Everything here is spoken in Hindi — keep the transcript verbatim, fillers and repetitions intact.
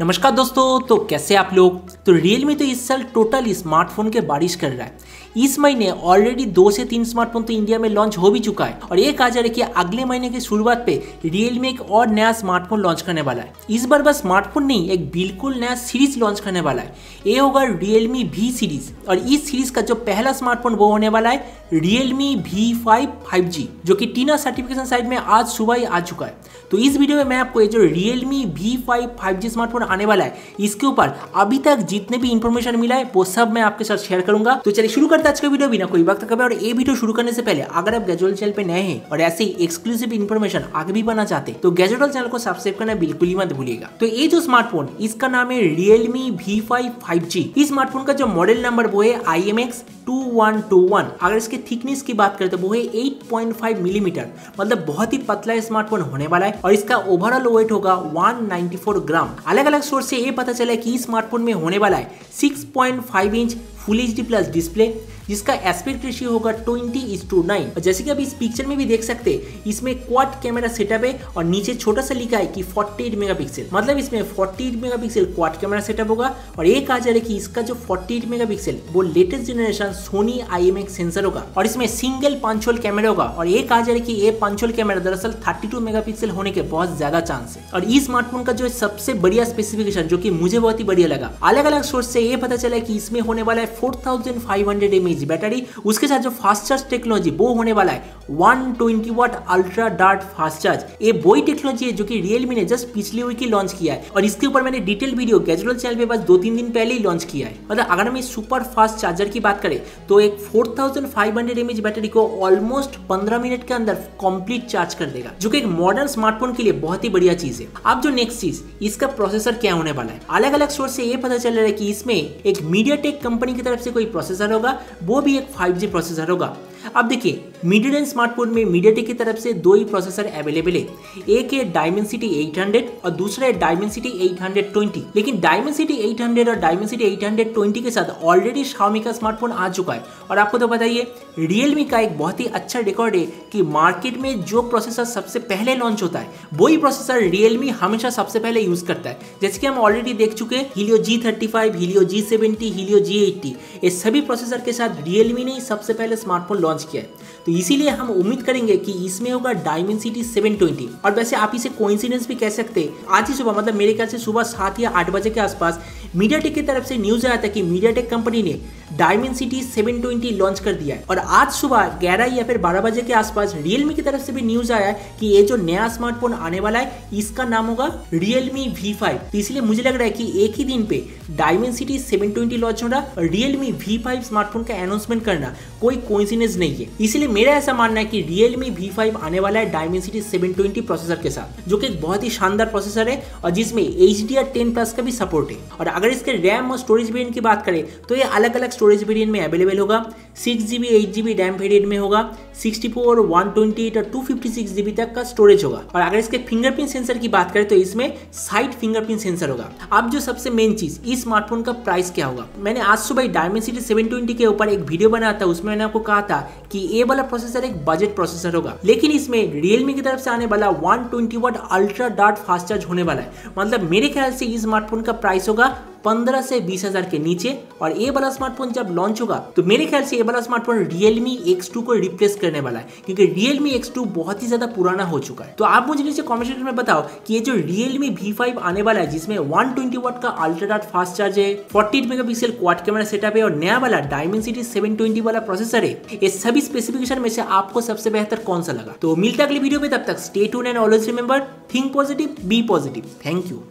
नमस्कार दोस्तों, तो कैसे आप लोग। तो Realme तो इस साल टोटल स्मार्टफोन के बारिश कर रहा है। इस महीने ऑलरेडी दो से तीन स्मार्टफोन तो इंडिया में लॉन्च हो भी चुका है और ये कहा जा रहा है कि अगले महीने की शुरुआत पे Realme एक और नया स्मार्टफोन लॉन्च करने वाला है। इस बार बस स्मार्टफोन नहीं, एक बिल्कुल नया सीरीज लॉन्च करने वाला है। ये होगा Realme V सीरीज और इस सीरीज का जो पहला स्मार्टफोन वो होने वाला है Realme V five five G, जो कि टीना सर्टिफिकेशन साइट में आज सुबह ही आ चुका है। तो इस वीडियो में मैं आपको ये जो Realme V five five G smartphone आने वाला है, इसके ऊपर अभी तक जितने भी इंफॉर्मेशन मिला है वो सब मैं आपके साथ शेयर करूंगा। तो चलिए शुरू करते हैं आज का वीडियो बिना कोई वक्त कभी। और ये वीडियो शुरू करने से पहले अगर आप गैजेट वर्ल्ड चैनल पे नए हैं और ऐसे ही एक्सक्लूसिव इंफॉर्मेशन आगे भी पाना चाहते हैं तो गैजेट वर्ल्ड चैनल को सब्सक्राइब करना बिल्कुल ही मत भूलिएगा। तो ये जो स्मार्टफोन, इसका नाम है Realme V five five G. इस स्मार्टफोन का जो मॉडल नंबर वो है I M X two one two one. अगर इसके थिकनेस की बात करें तो वो है एट पॉइंट फाइव मिलीमीटर, मतलब बहुत ही पतला स्मार्टफोन होने वाला है और इसका ओवरऑल वेट होगा वन नाइंटी फोर ग्राम। अलग अलग सोर्स से ये पता चला है कि इस स्मार्टफोन में होने वाला है six point five inch full H D plus display, जिसका एस्पेक्ट रेशियो होगा ट्वेंटी इज टू नाइन। और जैसे कि आप इस पिक्चर में भी देख सकते हैं, इसमें क्वाड कैमरा सेटअप है और नीचे छोटा सा लिखा है कि फोर्टी एट मेगापिक्सल, मतलब इसमें forty eight megapixel quad camera setup होगा। और ये कहा जा रहा है कि इसका जो फोर्टी एट मेगापिक्सल वो latest generation Sony I M X sensor होगा और इसमें सिंगल पंच होल कैमरा होगा। और ये कहा जा रहा है कि ये पंच होल कैमरा दरअसल थर्टी टू मेगापिक्सल होने के बहुत ज्यादा चांस है। और इस स्मार्टफोन का जो सबसे बढ़िया स्पेसिफिकेशन, जो कि मुझे बहुत ही बढ़िया लगा, अलग अलग सोर्स से ये पता चला है कि इसमें होने वाला है four thousand five hundred M H battery. उसके साथ जो फास्ट चार्ज टेक्नोलॉजी वो होने वाला है one twenty watt ultra dart fast charge. ये वही टेक्नोलॉजी है जो कि Realme ने जस्ट पिछले वीक ही लॉन्च किया है और इसके ऊपर मैंने detail video gadget world channel पे बस दो तीन दिन पहले ही लॉन्च किया है। मतलब अगर हम इस सुपर फास्ट चार्जर की बात करें तो एक four thousand five hundred M H battery को ऑलमोस्ट पंद्रह मिनट के अंदर कंप्लीट चार्ज कर देगा, जो कि एक मॉडर्न स्मार्टफोन के लिए बहुत ही बढ़िया चीज है। अब जो नेक्स्ट चीज, इसका प्रोसेसर क्या होने वाला है। अलग अलग सोर्स से ये पता चल रहा है कि इसमें एक मीडियाटेक कंपनी की तरफ से कोई प्रोसेसर होगा, वो भी एक फाइव जी प्रोसेसर होगा। अब देखिए, मिड रेंज स्मार्टफोन में मीडियाटेक की तरफ से दो ही प्रोसेसर अवेलेबल है, एक है डायमेंसिटी एट हंड्रेड और दूसरा है डायमेंसिटी एट हंड्रेड ट्वेंटी। लेकिन डायमेंसिटी एट हंड्रेड और डायमेंसिटी एट हंड्रेड ट्वेंटी के साथ ऑलरेडी Xiaomi का स्मार्टफोन आ चुका है। और आपको तो बताइए, Realme का एक बहुत ही अच्छा रिकॉर्ड है कि मार्केट में जो प्रोसेसर सबसे पहले लॉन्च होता है वही प्रोसेसर Realme हमेशा सबसे पहले यूज करता है। जैसे कि हम ऑलरेडी देख चुके हैं, Helio G thirty five, Helio G seventy, Helio G eighty, ये सभी प्रोसेसर के साथ Realme ने सबसे पहले स्मार्टफोन लॉन्च किया है। तो इसीलिए हम उम्मीद करेंगे कि इसमें होगा डायमेंसिटी सेवन ट्वेंटी। और वैसे आप इसे कोइंसिडेंस भी कह सकते हैं, आज ही सुबह, मतलब मेरे ख्याल से सुबह सात या आठ बजे के आसपास मीडियाटेक की तरफ से न्यूज आया था कि मीडियाटेक कंपनी ने डायमेंसिटी सेवन ट्वेंटी लॉन्च कर दिया है। और आज सुबह ग्यारह या फिर बारह बजे के आसपास Realme की तरफ से भी न्यूज आया है कि ये जो नया स्मार्टफोन आने वाला है इसका नाम होगा Realme V फाइव। तो इसलिए मुझे लग रहा है कि एक ही दिन पे डायमेंसिटी सेवन ट्वेंटी लॉन्च होना और Realme V फाइव स्मार्टफोन का अनाउंसमेंट करना कोई कोइंसिडेंस नहीं है। इसलिए मेरा ऐसा मानना है कि Realme V फाइव आने वाला है डायमेंसिटी सेवन ट्वेंटी प्रोसेसर के साथ, जो कि एक बहुत ही शानदार प्रोसेसर है और जिसमें H D R ten plus का भी सपोर्ट है। और अगर इसके रैम और स्टोरेज वेरिएंट की बात करें तो ये अलग अलग स्टोरेज वेरिएंट में अवेलेबल होगा। Six GB eight GB RAM variant में होगा, sixty four, one twenty eight और टू फिफ्टी सिक्स जीबी तक का स्टोरेज होगा। और अगर इसके फिंगरप्रिंट सेंसर की बात करें तो इसमें साइड फिंगरप्रिंट सेंसर होगा। अब जो सबसे मेन चीज, इस स्मार्टफोन का प्राइस क्या होगा। मैंने आज सुबह डायमेंसिटी सेवन ट्वेंटी के ऊपर एक वीडियो बनाया था, उसमें मैंने आपको कहा था कि ये वाला प्रोसेसर एक बजट प्रोसेसर होगा, लेकिन इसमें Realme की तरफ से आने वाला one twenty watt ultra dart fast charge होने वाला है। मतलब मेरे ख्याल से इस स्मार्टफोन का प्राइस होगा पंद्रह से बीस हजार के नीचे। और ये वाला स्मार्टफोन जब लॉन्च होगा तो मेरे ख्याल से ये वाला स्मार्टफोन Realme एक्स टू को रिप्लेस करने वाला है, क्योंकि Realme एक्स टू बहुत ही ज्यादा पुराना हो चुका है। तो आप मुझे नीचे कमेंट सेक्शन में बताओ कि ये जो Realme V फाइव आने वाला है, जिसमें वन ट्वेंटी वाट का अल्ट्रा डार्ट फास्ट चार्ज है, forty eight megapixel quad camera setup है और नया वाला डायमेंसिटी सेवन ट्वेंटी वाला प्रोसेसर है, ये सभी स्पेसिफिकेशन में से आपको सबसे बेहतर कौन सा लगा। तो मिलता है अगली वीडियो में, तब तक stay tuned and always remember, think positive, be positive. Thank you.